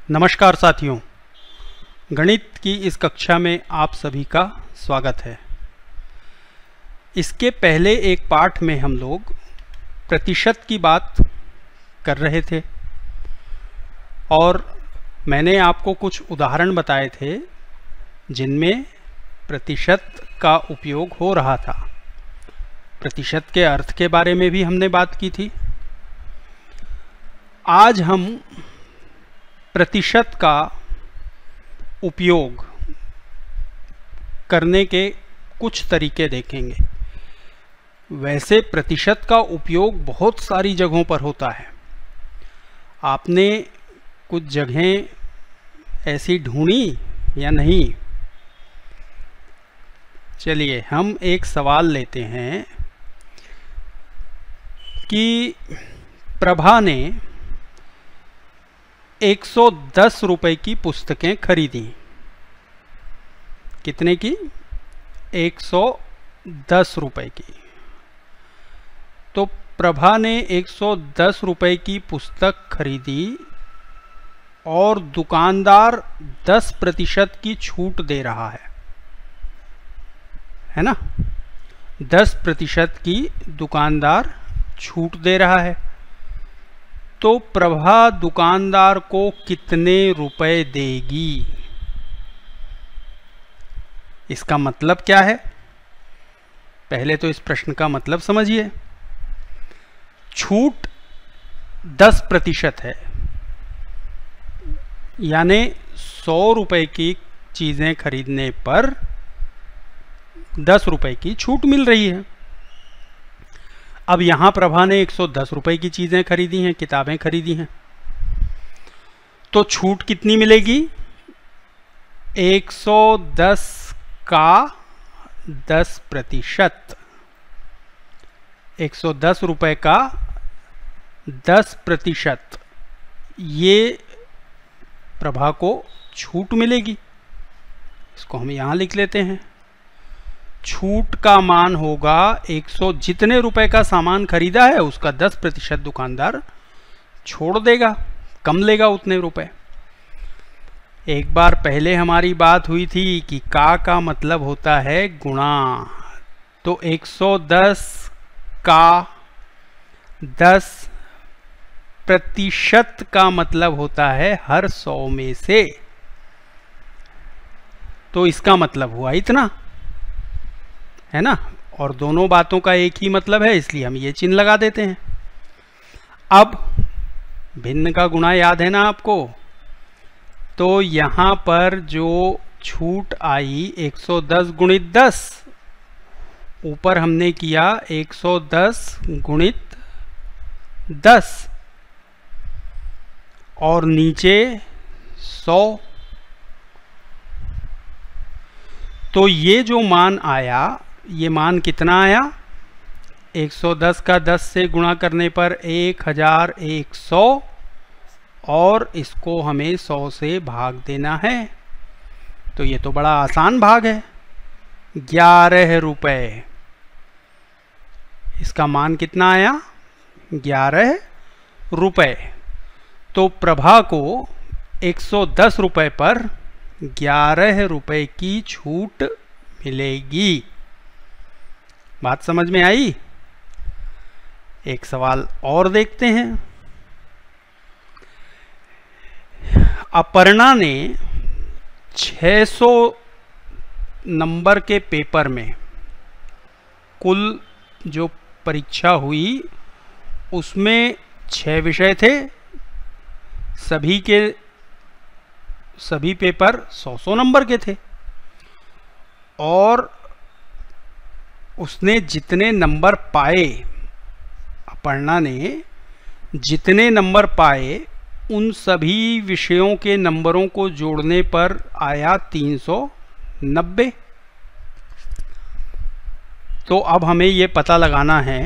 नमस्कार साथियों, गणित की इस कक्षा में आप सभी का स्वागत है। इसके पहले एक पाठ में हम लोग प्रतिशत की बात कर रहे थे और मैंने आपको कुछ उदाहरण बताए थे जिनमें प्रतिशत का उपयोग हो रहा था। प्रतिशत के अर्थ के बारे में भी हमने बात की थी। आज हम प्रतिशत का उपयोग करने के कुछ तरीके देखेंगे। वैसे प्रतिशत का उपयोग बहुत सारी जगहों पर होता है। आपने कुछ जगहें ऐसी ढूंढी या नहीं? चलिए हम एक सवाल लेते हैं कि प्रभा ने 110 रुपए की पुस्तकें खरीदी। कितने की? 110 रुपए की। तो प्रभा ने 110 रुपए की पुस्तक खरीदी और दुकानदार 10% की छूट दे रहा है ना? 10% की दुकानदार छूट दे रहा है। तो प्रभा दुकानदार को कितने रुपए देगी? इसका मतलब क्या है? पहले तो इस प्रश्न का मतलब समझिए। छूट 10% है, यानी 100 रुपए की चीजें खरीदने पर 10 रुपए की छूट मिल रही है। अब यहां प्रभा ने 110 रुपए की चीजें खरीदी हैं, किताबें खरीदी हैं, तो छूट कितनी मिलेगी? 110 का 10%। 110 रुपए का 10%, ये प्रभा को छूट मिलेगी। इसको हम यहां लिख लेते हैं। छूट का मान होगा 100। जितने रुपए का सामान खरीदा है उसका 10% दुकानदार छोड़ देगा, कम लेगा उतने रुपए। एक बार पहले हमारी बात हुई थी कि का मतलब होता है गुणा। तो 110 का 10% का मतलब होता है हर 100 में से। तो इसका मतलब हुआ इतना, है ना? और दोनों बातों का एक ही मतलब है, इसलिए हम ये चिन्ह लगा देते हैं। अब भिन्न का गुणा याद है ना आपको? तो यहां पर जो छूट आई 110 गुणित 10, ऊपर हमने किया 110 गुणित 10 और नीचे 100। तो ये जो मान आया, ये मान कितना आया? 110 का 10 से गुणा करने पर 1100 और इसको हमें 100 से भाग देना है। तो ये तो बड़ा आसान भाग है। 11 रुपए। इसका मान कितना आया? 11 रुपए। तो प्रभा को 110 रुपए पर 11 रुपए की छूट मिलेगी। बात समझ में आई? एक सवाल और देखते हैं। अपर्णा ने 600 नंबर के पेपर में, कुल जो परीक्षा हुई उसमें 6 विषय थे। सभी पेपर 100 नंबर के थे और उसने जितने नंबर पाए, अपर्णा ने जितने नंबर पाए, उन सभी विषयों के नंबरों को जोड़ने पर आया 390। तो अब हमें ये पता लगाना है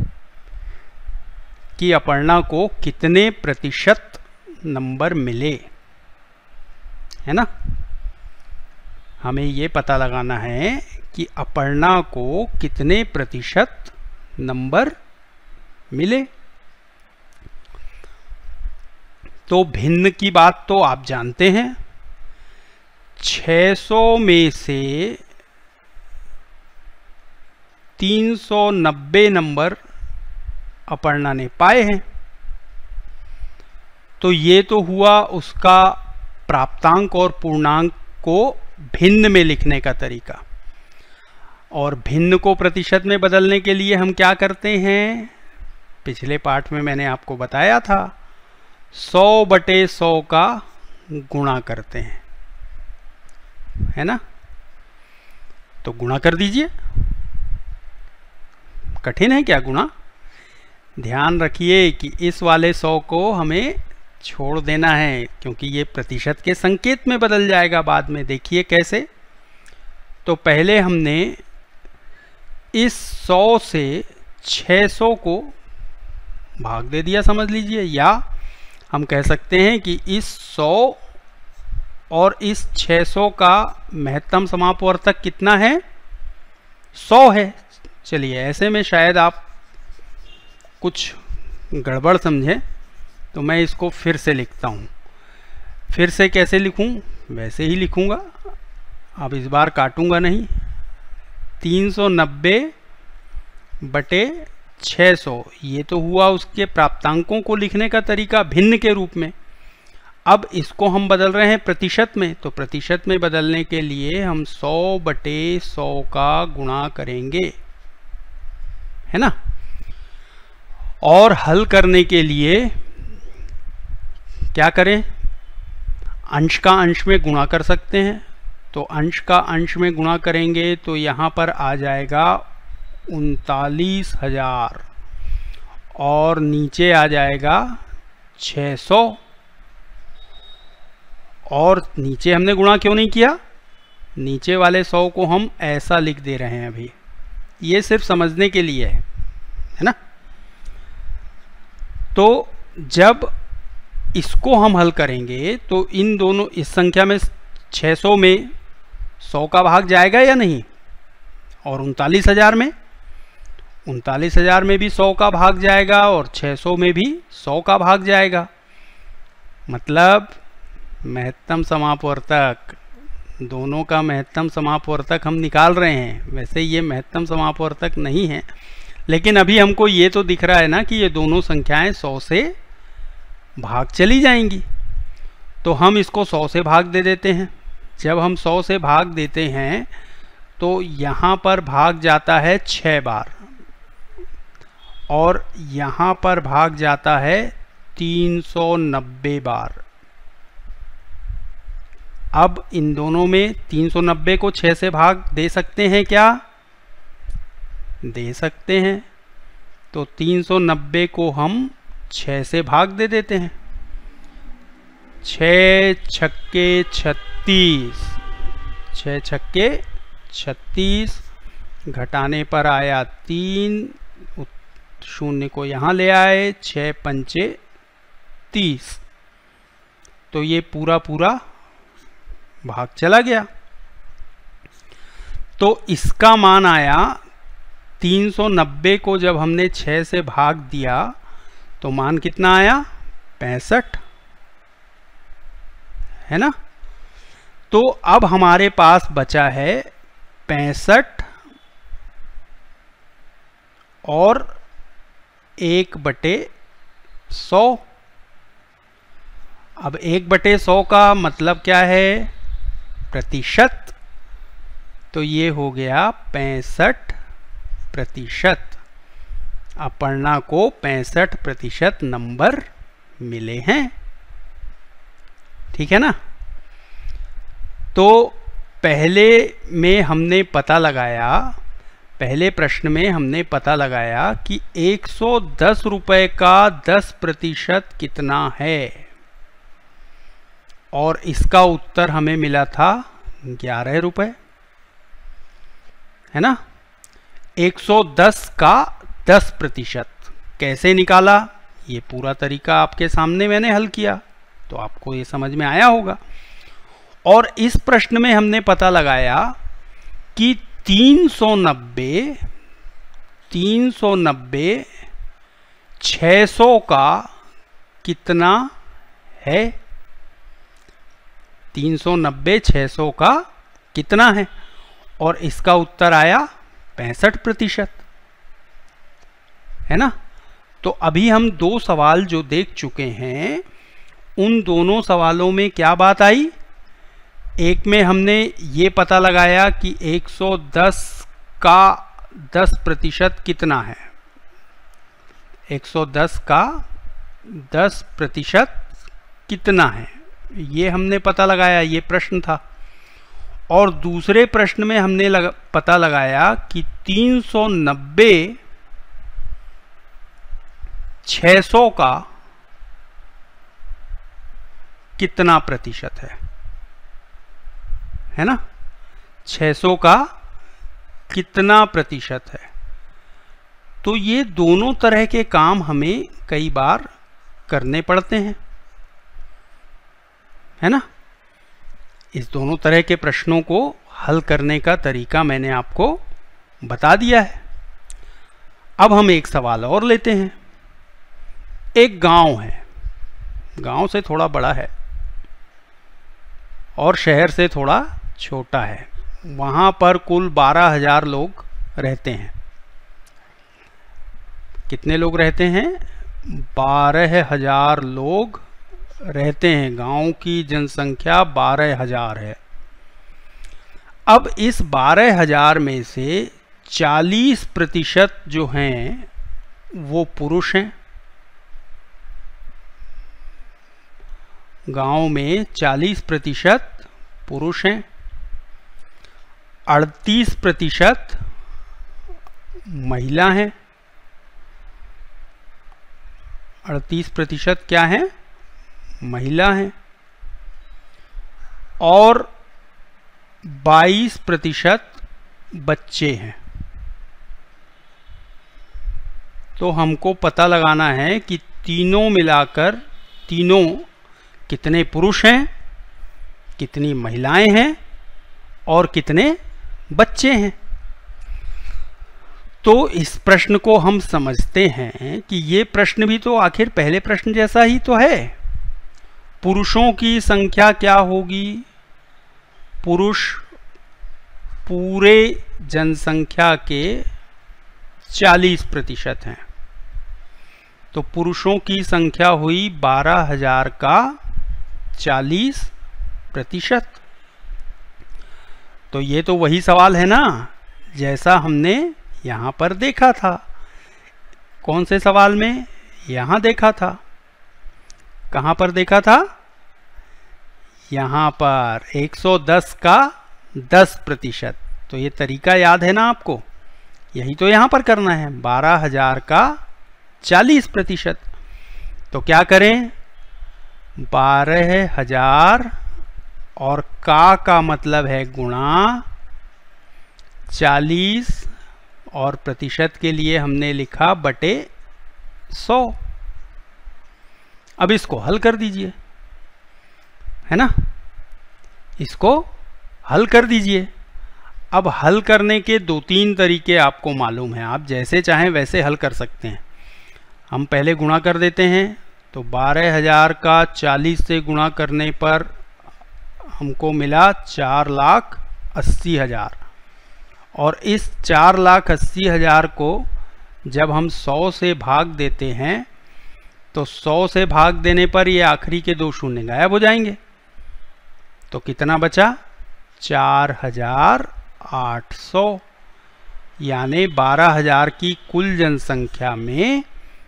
कि अपर्णा को कितने प्रतिशत नंबर मिले, है ना? हमें ये पता लगाना है कि अपर्णा को कितने प्रतिशत नंबर मिले। तो भिन्न की बात तो आप जानते हैं, 600 में से 390 नंबर अपर्णा ने पाए हैं। तो ये तो हुआ उसका प्राप्तांक और पूर्णांक को भिन्न में लिखने का तरीका। और भिन्न को प्रतिशत में बदलने के लिए हम क्या करते हैं, पिछले पाठ में मैंने आपको बताया था, 100/100 का गुणा करते हैं, है ना। तो गुणा कर दीजिए, कठिन है क्या गुणा। ध्यान रखिए कि इस वाले 100 को हमें छोड़ देना है, क्योंकि ये प्रतिशत के संकेत में बदल जाएगा बाद में। देखिए कैसे। तो पहले हमने इस 100 से 600 को भाग दे दिया, समझ लीजिए। या हम कह सकते हैं कि इस 100 और इस 600 का महत्तम समापवर्तक कितना है, 100 है। चलिए, ऐसे में शायद आप कुछ गड़बड़ समझें, तो मैं इसको फिर से लिखता हूँ। फिर से कैसे लिखूँ, वैसे ही लिखूँगा, अब इस बार काटूँगा नहीं। 390/600 ये तो हुआ उसके प्राप्तांकों को लिखने का तरीका भिन्न के रूप में। अब इसको हम बदल रहे हैं प्रतिशत में, तो प्रतिशत में बदलने के लिए हम 100/100 का गुणा करेंगे, है ना। और हल करने के लिए क्या करें, अंश का अंश में गुणा कर सकते हैं। तो अंश का अंश में गुणा करेंगे तो यहाँ पर आ जाएगा 39,000 और नीचे आ जाएगा 600। और नीचे हमने गुणा क्यों नहीं किया, नीचे वाले 100 को हम ऐसा लिख दे रहे हैं अभी, ये सिर्फ समझने के लिए है ना। तो जब इसको हम हल करेंगे तो इन दोनों, इस संख्या में 600 में 100 का भाग जाएगा या नहीं, और 39,000 में 39,000 में भी 100 का भाग जाएगा और 600 में भी 100 का भाग जाएगा। मतलब महत्तम समापवर्तक, दोनों का महत्तम समापवर्तक हम निकाल रहे हैं। वैसे ये महत्तम समापवर्तक नहीं है, लेकिन अभी हमको ये तो दिख रहा है ना कि ये दोनों संख्याएं 100 से भाग चली जाएंगी। तो हम इसको 100 से भाग दे देते हैं। जब हम 100 से भाग देते हैं तो यहाँ पर भाग जाता है 6 बार और यहाँ पर भाग जाता है 390 बार। अब इन दोनों में 390 को 6 से भाग दे सकते हैं क्या, दे सकते हैं। तो 390 को हम 6 से भाग दे देते हैं। 6 छक्के 36, 6 छक्के 36, घटाने पर आया 3, शून्य को यहाँ ले आए, 6 पंचे 30। तो ये पूरा पूरा भाग चला गया। तो इसका मान आया 390 को जब हमने 6 से भाग दिया तो मान कितना आया, 65, है ना। तो अब हमारे पास बचा है 65 और 1/100। अब 1/100 का मतलब क्या है, प्रतिशत। तो ये हो गया 65%। अपर्णा को 65% नंबर मिले हैं, ठीक है ना। तो पहले में हमने पता लगाया, पहले प्रश्न में हमने पता लगाया कि 110 रुपए का 10% कितना है, और इसका उत्तर हमें मिला था 11 रुपए, है ना। 110 का 10% कैसे निकाला, ये पूरा तरीका आपके सामने मैंने हल किया, तो आपको ये समझ में आया होगा। और इस प्रश्न में हमने पता लगाया कि 390 600 का कितना है। 390 600 का कितना है, और इसका उत्तर आया 65%, है ना। तो अभी हम दो सवाल जो देख चुके हैं, उन दोनों सवालों में क्या बात आई, एक में हमने ये पता लगाया कि 110 का 10% कितना है, 110 का 10% कितना है, ये हमने पता लगाया, ये प्रश्न था। और दूसरे प्रश्न में हमने पता लगाया कि 390 600 का कितना प्रतिशत है ना, 600 का कितना प्रतिशत है। तो ये दोनों तरह के काम हमें कई बार करने पड़ते हैं, है ना। इस दोनों तरह के प्रश्नों को हल करने का तरीका मैंने आपको बता दिया है। अब हम एक सवाल और लेते हैं। एक गांव है, गांव से थोड़ा बड़ा है और शहर से थोड़ा छोटा है। वहां पर कुल 12,000 लोग रहते हैं। कितने लोग रहते हैं, 12,000 लोग रहते हैं। गांव की जनसंख्या 12,000 है। अब इस 12,000 में से 40% जो हैं वो पुरुष हैं। गांव में 40% पुरुष हैं, 38% महिला हैं। 38% क्या है, महिला हैं। और 22% बच्चे हैं। तो हमको पता लगाना है कि तीनों मिलाकर, तीनों कितने पुरुष हैं, कितनी महिलाएं हैं और कितने बच्चे हैं। तो इस प्रश्न को हम समझते हैं कि ये प्रश्न भी तो आखिर पहले प्रश्न जैसा ही तो है। पुरुषों की संख्या क्या होगी, पुरुष पूरे जनसंख्या के 40% हैं। तो पुरुषों की संख्या हुई 12,000 का 40%। तो ये तो वही सवाल है ना जैसा हमने यहां पर देखा था। कौन से सवाल में, यहां देखा था। कहां पर देखा था, यहां पर 110 का 10%। तो ये तरीका याद है ना आपको, यही तो यहां पर करना है। 12,000 का 40%। तो क्या करें, 12,000 और का मतलब है गुणा 40 और प्रतिशत के लिए हमने लिखा बटे 100। अब इसको हल कर दीजिए, है ना, इसको हल कर दीजिए। अब हल करने के 2-3 तरीके आपको मालूम हैं, आप जैसे चाहें वैसे हल कर सकते हैं। हम पहले गुणा कर देते हैं। तो 12,000 का 40 से गुणा करने पर हमको मिला 4,80,000। और इस 4,80,000 को जब हम 100 से भाग देते हैं तो 100 से भाग देने पर ये आखिरी के 2 शून्य गायब हो जाएंगे। तो कितना बचा, 4,800। यानी 12,000 की कुल जनसंख्या में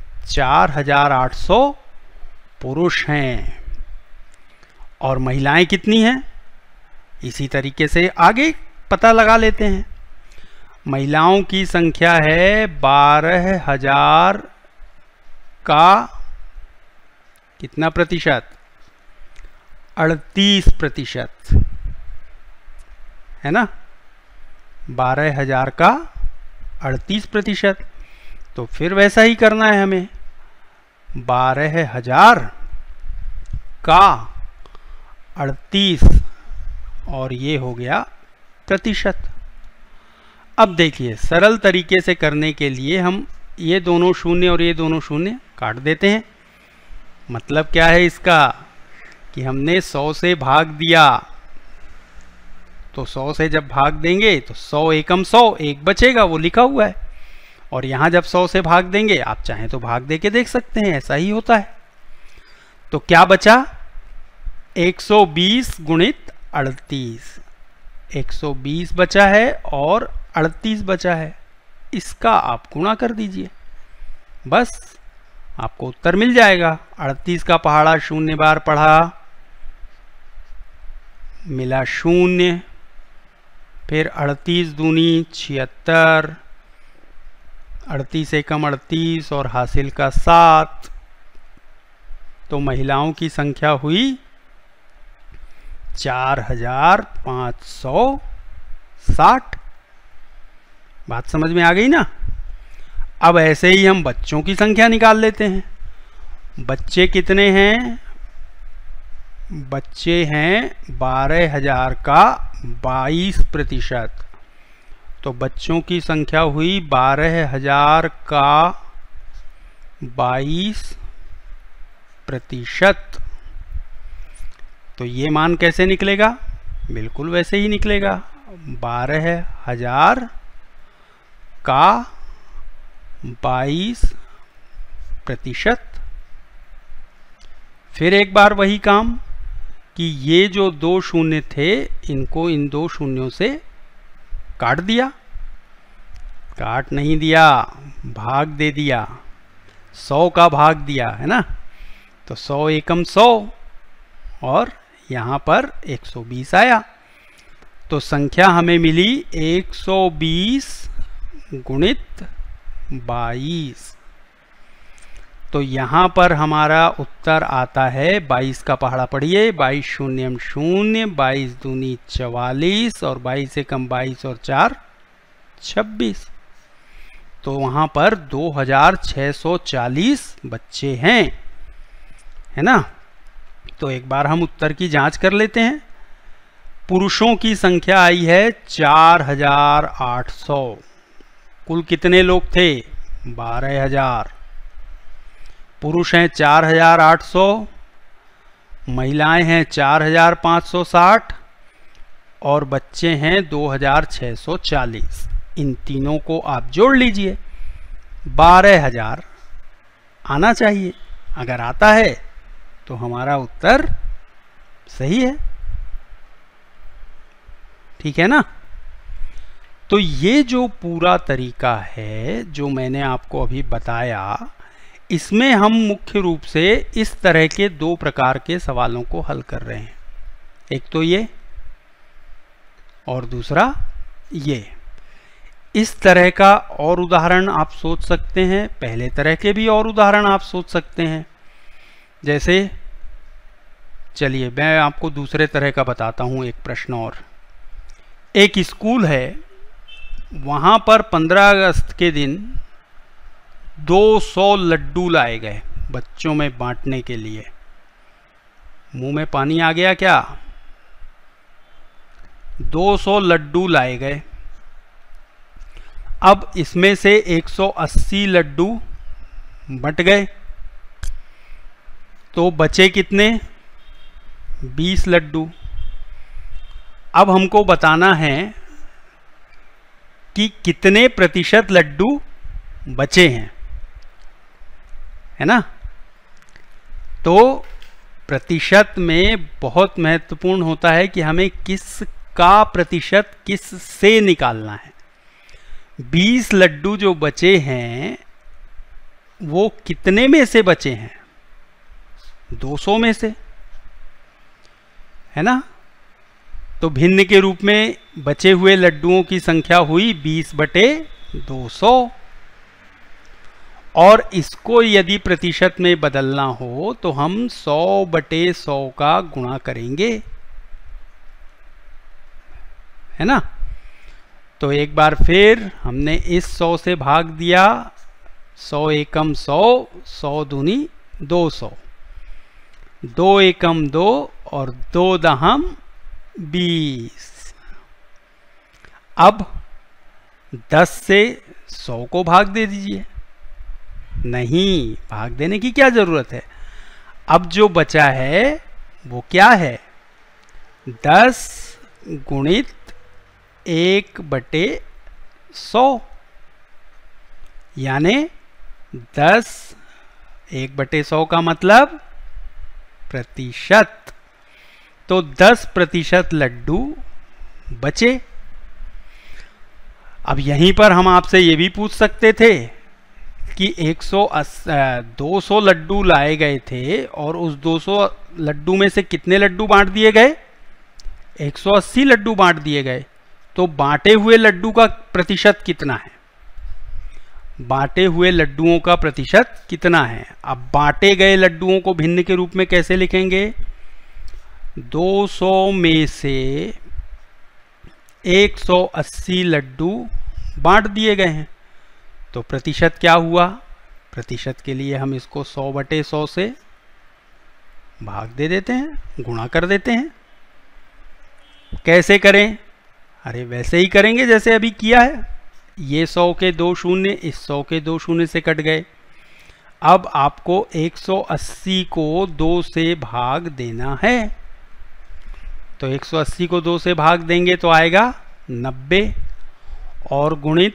4,800 पुरुष हैं। और महिलाएं कितनी हैं, इसी तरीके से आगे पता लगा लेते हैं। महिलाओं की संख्या है 12,000 का कितना प्रतिशत, 38%, है ना। 12,000 का 38%। तो फिर वैसा ही करना है हमें, 12,000 का 38 और ये हो गया प्रतिशत। अब देखिए, सरल तरीके से करने के लिए हम ये दोनों शून्य और ये दोनों शून्य काट देते हैं। मतलब क्या है इसका, कि हमने 100 से भाग दिया, तो 100 से जब भाग देंगे तो 100 एकम 100, एक बचेगा, वो लिखा हुआ है। और यहां जब 100 से भाग देंगे, आप चाहें तो भाग दे के देख सकते हैं, ऐसा ही होता है। तो क्या बचा? 120 गुणित 38, 120 बचा है और 38 बचा है। इसका आप गुणा कर दीजिए, बस आपको उत्तर मिल जाएगा। 38 का पहाड़ा 0 बार पढ़ा, मिला 0, फिर 38 दूनी 76, 38 एकम 38 और हासिल का 7, तो महिलाओं की संख्या हुई 4560। बात समझ में आ गई ना? अब ऐसे ही हम बच्चों की संख्या निकाल लेते हैं। बच्चे कितने हैं? बच्चे हैं 12,000 का 22%। तो बच्चों की संख्या हुई 12,000 का 22%। तो ये मान कैसे निकलेगा? बिल्कुल वैसे ही निकलेगा, 12,000 का 22%। फिर एक बार वही काम कि ये जो 2 शून्य थे, इनको इन 2 शून्यों से काट दिया। काट नहीं दिया, भाग दे दिया, 100 का भाग दिया है ना। तो 100 एकम 100 और यहां पर 120 आया। तो संख्या हमें मिली 120 गुणित 22। तो यहां पर हमारा उत्तर आता है 22 का पहाड़ा पढ़िए, 22 शून्यम 0, 22 दूनी 44 और 22 एकम 22 और 4 26। तो वहां पर 2640 बच्चे हैं, है ना। तो एक बार हम उत्तर की जांच कर लेते हैं। पुरुषों की संख्या आई है 4800। कुल कितने लोग थे? 12,000। पुरुष हैं 4800, महिलाएं हैं 4560 और बच्चे हैं 2640। इन तीनों को आप जोड़ लीजिए, 12,000 आना चाहिए। अगर आता है तो हमारा उत्तर सही है, ठीक है ना। तो ये जो पूरा तरीका है जो मैंने आपको अभी बताया, इसमें हम मुख्य रूप से इस तरह के 2 प्रकार के सवालों को हल कर रहे हैं। एक तो ये और दूसरा ये। इस तरह का और उदाहरण आप सोच सकते हैं, पहले तरह के भी और उदाहरण आप सोच सकते हैं। जैसे चलिए मैं आपको दूसरे तरह का बताता हूं एक प्रश्न और। एक स्कूल है, वहां पर 15 अगस्त के दिन 200 लड्डू लाए गए बच्चों में बांटने के लिए। मुंह में पानी आ गया क्या? 200 लड्डू लाए गए। अब इसमें से 180 लड्डू बंट गए, तो बचे कितने? 20 लड्डू। अब हमको बताना है कि कितने प्रतिशत लड्डू बचे हैं, है ना। तो प्रतिशत में बहुत महत्वपूर्ण होता है कि हमें किसका प्रतिशत किस से निकालना है। 20 लड्डू जो बचे हैं वो कितने में से बचे हैं? 200 में से, है ना। तो भिन्न के रूप में बचे हुए लड्डुओं की संख्या हुई 20/200। और इसको यदि प्रतिशत में बदलना हो तो हम 100/100 का गुणा करेंगे, है ना। तो एक बार फिर हमने इस 100 से भाग दिया, 100 एकम 100, 100 दूनी 200, 2 एकम 2 और 2 दहम 20। अब 10 से 100 को भाग दे दीजिए। नहीं, भाग देने की क्या जरूरत है। अब जो बचा है वो क्या है? 10 गुणित 1/100, यानी 10 1/100 का मतलब प्रतिशत। तो 10% लड्डू बचे। अब यहीं पर हम आपसे ये भी पूछ सकते थे कि 200 लड्डू लाए गए थे और उस 200 लड्डू में से कितने लड्डू बांट दिए गए? 180 लड्डू बांट दिए गए। तो बांटे हुए लड्डू का प्रतिशत कितना है? बांटे हुए लड्डुओं का प्रतिशत कितना है? अब बांटे गए लड्डुओं को भिन्न के रूप में कैसे लिखेंगे? 200 में से 180 लड्डू बांट दिए गए हैं, तो प्रतिशत क्या हुआ? प्रतिशत के लिए हम इसको 100/100 से भाग दे देते हैं, गुणा कर देते हैं। कैसे करें? अरे वैसे ही करेंगे जैसे अभी किया है। ये 100 के 2 शून्य इस 100 के 2 शून्य से कट गए। अब आपको 180 को 2 से भाग देना है। तो 180 को 2 से भाग देंगे तो आएगा 90 और गुणित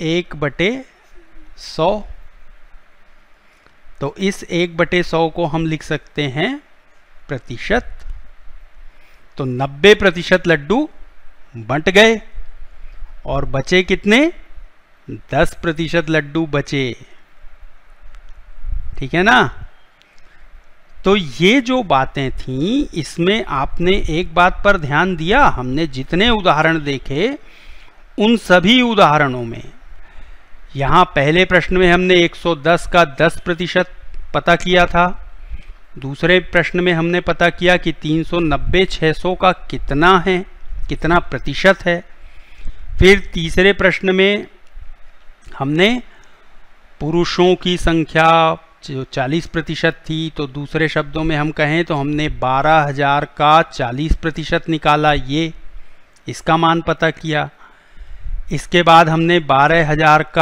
1/100। तो इस 1/100 को हम लिख सकते हैं प्रतिशत। तो 90% लड्डू बंट गए और बचे कितने? 10% लड्डू बचे। ठीक है ना? तो ये जो बातें थीं, इसमें आपने एक बात पर ध्यान दिया, हमने जितने उदाहरण देखे उन सभी उदाहरणों में, यहाँ पहले प्रश्न में हमने 110 का 10% पता किया था, दूसरे प्रश्न में हमने पता किया कि 390 600 का कितना है, कितना प्रतिशत है, फिर तीसरे प्रश्न में हमने पुरुषों की संख्या जो 40% थी, तो दूसरे शब्दों में हम कहें तो हमने 12,000 का 40% निकाला, ये इसका मान पता किया। इसके बाद हमने 12,000 का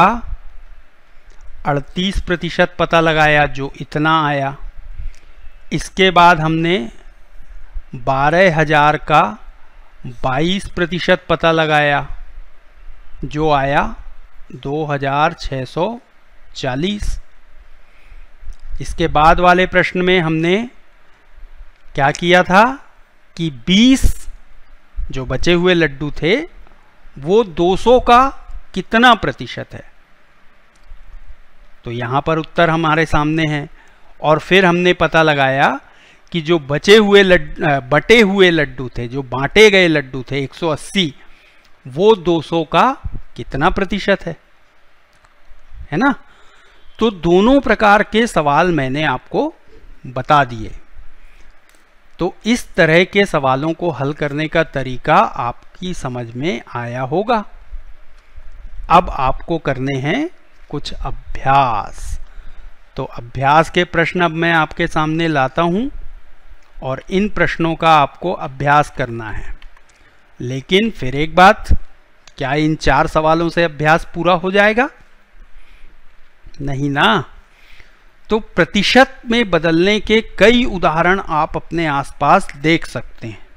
38% पता लगाया, जो इतना आया। इसके बाद हमने 12,000 का 22% पता लगाया, जो आया 2,640। इसके बाद वाले प्रश्न में हमने क्या किया था कि 20 जो बचे हुए लड्डू थे वो 200 का कितना प्रतिशत है, तो यहां पर उत्तर हमारे सामने है। और फिर हमने पता लगाया कि जो बटे हुए लड्डू थे, जो बांटे गए लड्डू थे 180, वो 200 का कितना प्रतिशत है ना? तो दोनों प्रकार के सवाल मैंने आपको बता दिए। तो इस तरह के सवालों को हल करने का तरीका आपकी समझ में आया होगा। अब आपको करने हैं कुछ अभ्यास। तो अभ्यास के प्रश्न अब मैं आपके सामने लाता हूं और इन प्रश्नों का आपको अभ्यास करना है। लेकिन फिर एक बात, क्या इन 4 सवालों से अभ्यास पूरा हो जाएगा? नहीं ना। तो प्रतिशत में बदलने के कई उदाहरण आप अपने आसपास देख सकते हैं।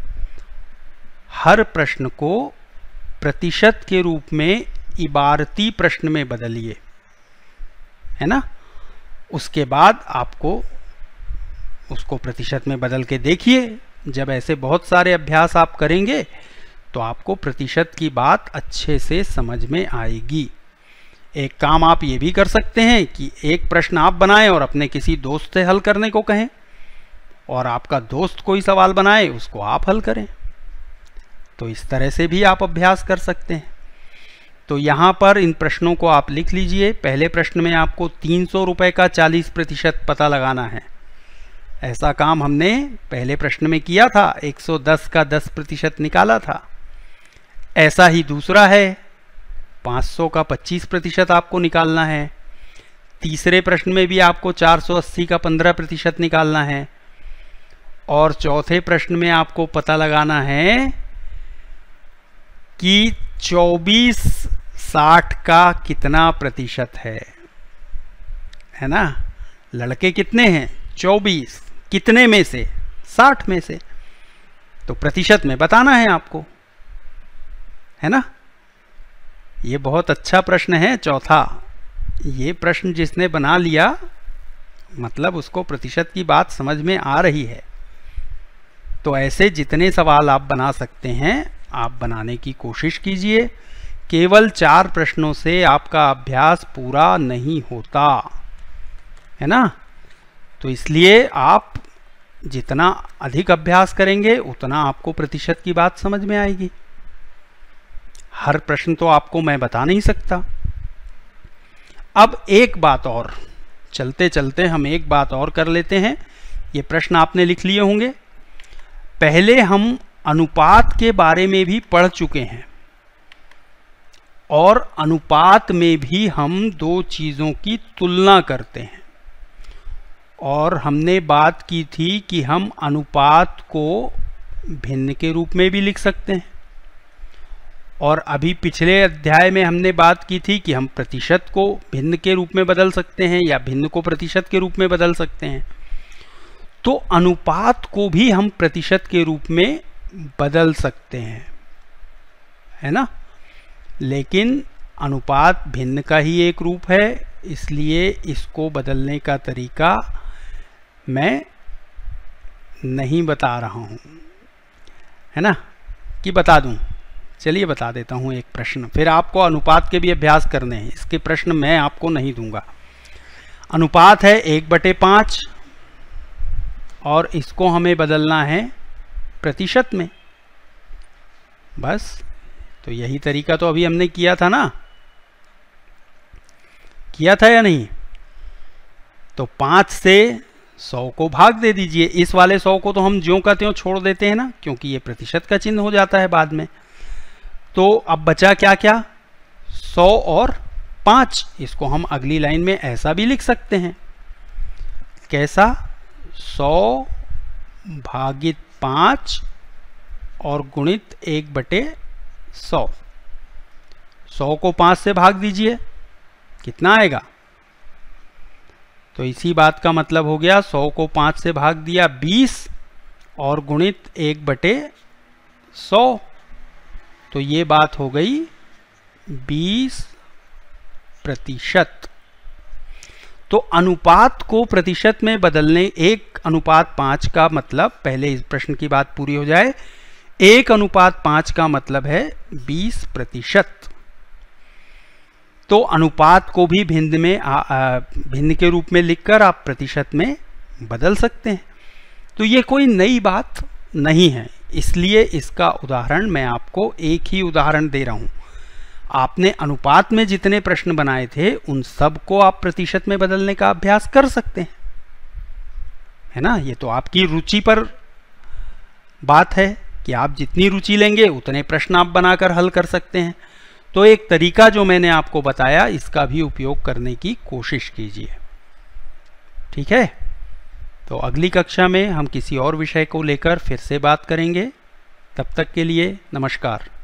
हर प्रश्न को प्रतिशत के रूप में इबारती प्रश्न में बदलिए, है ना? उसके बाद आपको उसको प्रतिशत में बदल के देखिए। जब ऐसे बहुत सारे अभ्यास आप करेंगे तो आपको प्रतिशत की बात अच्छे से समझ में आएगी। एक काम आप ये भी कर सकते हैं कि एक प्रश्न आप बनाएं और अपने किसी दोस्त से हल करने को कहें, और आपका दोस्त कोई सवाल बनाए उसको आप हल करें। तो इस तरह से भी आप अभ्यास कर सकते हैं। तो यहाँ पर इन प्रश्नों को आप लिख लीजिए। पहले प्रश्न में आपको 300 रुपये का 40% पता लगाना है। ऐसा काम हमने पहले प्रश्न में किया था, 110 का 10% निकाला था। ऐसा ही दूसरा है, 500 का 25% आपको निकालना है। तीसरे प्रश्न में भी आपको 480 का 15% निकालना है। और चौथे प्रश्न में आपको पता लगाना है कि 24/60 का कितना प्रतिशत है ना? लड़के कितने हैं? 24। कितने में से? 60 में से। तो प्रतिशत में बताना है आपको, है ना। ये बहुत अच्छा प्रश्न है चौथा। ये प्रश्न जिसने बना लिया मतलब उसको प्रतिशत की बात समझ में आ रही है। तो ऐसे जितने सवाल आप बना सकते हैं आप बनाने की कोशिश कीजिए। केवल 4 प्रश्नों से आपका अभ्यास पूरा नहीं होता, है ना। तो इसलिए आप जितना अधिक अभ्यास करेंगे उतना आपको प्रतिशत की बात समझ में आएगी। हर प्रश्न तो आपको मैं बता नहीं सकता। अब एक बात और, चलते चलते हम एक बात और कर लेते हैं। ये प्रश्न आपने लिख लिए होंगे। पहले हम अनुपात के बारे में भी पढ़ चुके हैं और अनुपात में भी हम 2 चीज़ों की तुलना करते हैं। और हमने बात की थी कि हम अनुपात को भिन्न के रूप में भी लिख सकते हैं। और अभी पिछले अध्याय में हमने बात की थी कि हम प्रतिशत को भिन्न के रूप में बदल सकते हैं या भिन्न को प्रतिशत के रूप में बदल सकते हैं। तो अनुपात को भी हम प्रतिशत के रूप में बदल सकते हैं, है ना। लेकिन अनुपात भिन्न का ही एक रूप है, इसलिए इसको बदलने का तरीका मैं नहीं बता रहा हूं, है ना, कि बता दूं। चलिए बता देता हूं एक प्रश्न, फिर आपको अनुपात के भी अभ्यास करने हैं। इसके प्रश्न मैं आपको नहीं दूंगा। अनुपात है 1/5 और इसको हमें बदलना है प्रतिशत में, बस। तो यही तरीका तो अभी हमने किया था ना, किया था या नहीं। तो 5 से 100 को भाग दे दीजिए। इस वाले 100 को तो हम ज्यों का त्यों छोड़ देते हैं ना, क्योंकि ये प्रतिशत का चिन्ह हो जाता है बाद में। तो अब बचा क्या क्या, 100 और 5। इसको हम अगली लाइन में ऐसा भी लिख सकते हैं। कैसा, 100 भागित 5 और गुणित 1/100। 100 को 5 से भाग दीजिए, कितना आएगा। तो इसी बात का मतलब हो गया, 100 को 5 से भाग दिया 20 और गुणित 1/100। तो ये बात हो गई 20%। तो अनुपात को प्रतिशत में बदलने 1:5 का मतलब, पहले इस प्रश्न की बात पूरी हो जाए, 1:5 का मतलब है 20%। तो अनुपात को भी भिन्न के रूप में लिखकर आप प्रतिशत में बदल सकते हैं। तो ये कोई नई बात नहीं है, इसलिए इसका उदाहरण मैं आपको एक ही उदाहरण दे रहा हूं। आपने अनुपात में जितने प्रश्न बनाए थे उन सब को आप प्रतिशत में बदलने का अभ्यास कर सकते हैं, है ना। ये तो आपकी रुचि पर बात है कि आप जितनी रुचि लेंगे उतने प्रश्न आप बनाकर हल कर सकते हैं। तो एक तरीका जो मैंने आपको बताया, इसका भी उपयोग करने की कोशिश कीजिए, ठीक है। तो अगली कक्षा में हम किसी और विषय को लेकर फिर से बात करेंगे। तब तक के लिए नमस्कार।